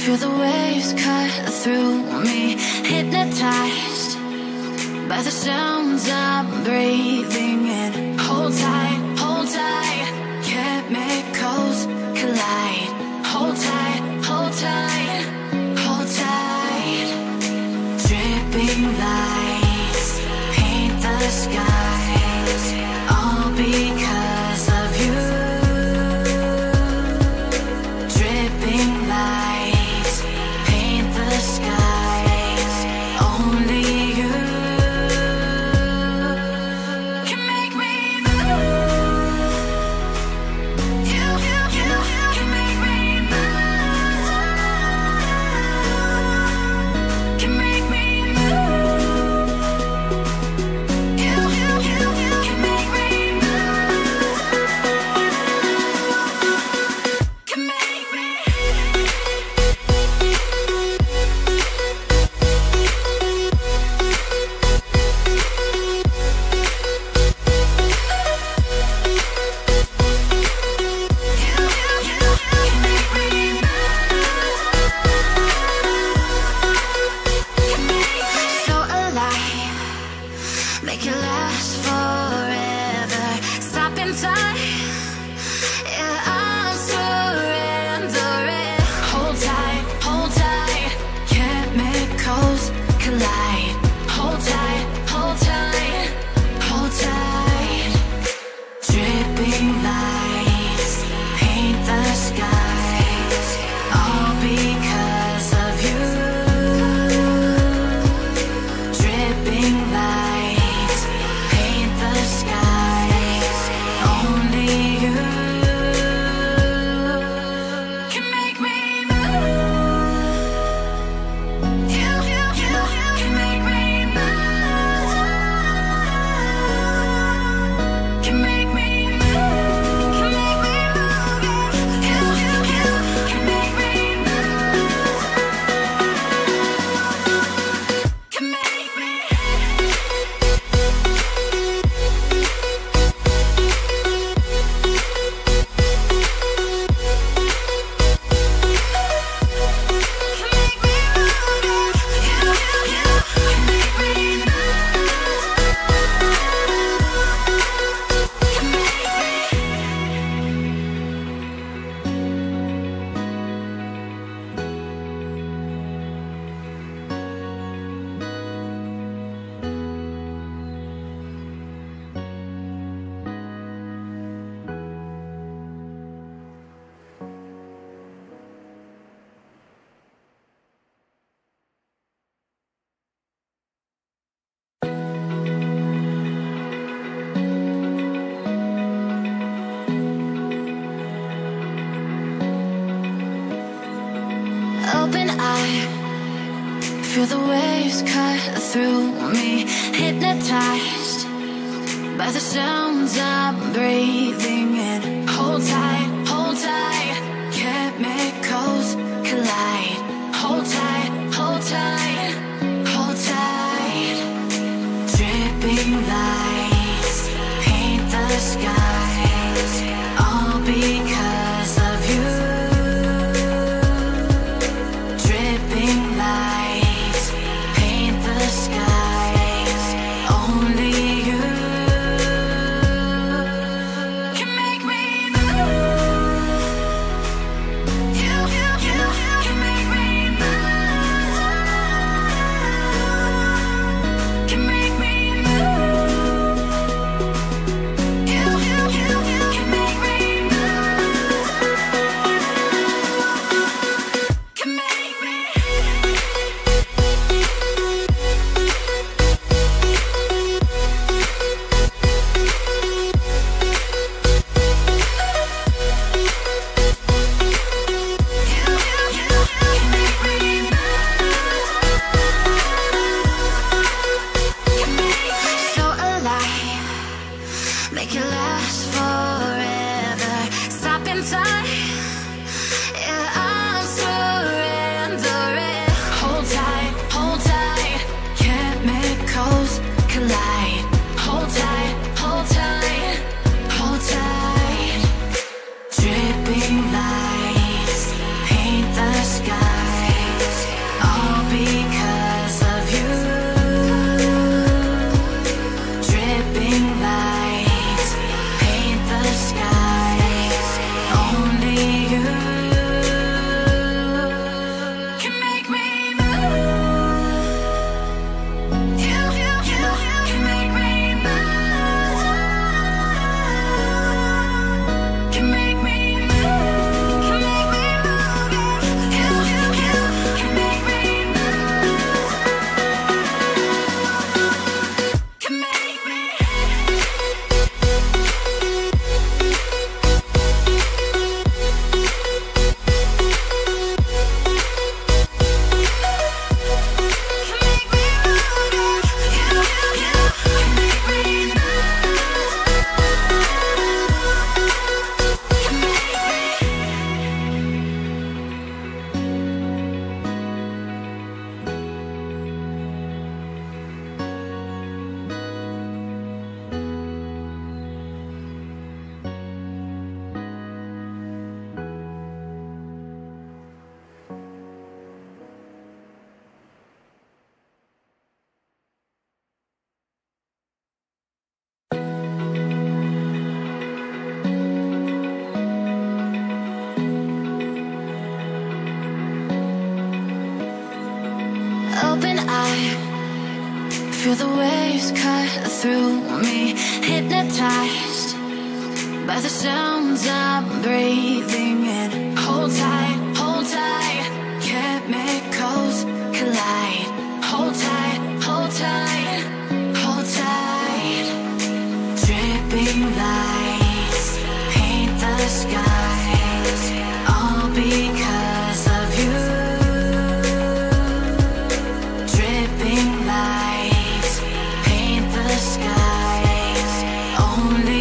Feel the waves cut through me, hypnotized by the sounds I'm breathing in. Hold tight, chemicals collide. Hold tight, hold tight, hold tight. Dripping lights paint the skies, all because of you. Dripping lights paint the skies, only you can make me move. You can make me move. Can make me move. You can make me move. Can make me. So alive, make it last forever. Stop in time, yeah, I'm surrendering. Hold tight, chemicals collide. Hold tight, hold tight, hold tight. Dripping lights paint the skies, all because of you. Dripping lights paint the skies, only you can make me move. You can make me move. Can make me move. Can make me move. You can make me move. Can make me. Open eye, feel the waves cut through me, hypnotized by the sounds I'm breathing in. Hold tight, chemicals collide. Hold tight, hold tight, hold tight. Dripping lights paint the skies, all because of you. Dripping lights paint the skies, only you can make me move. Feel the waves cut through me, hypnotized by the sounds I'm breathing in. Hold tight, chemicals collide. Hold tight, hold tight, hold tight. Dripping lights paint the skies, all because of you. Dripping lights paint the skies, only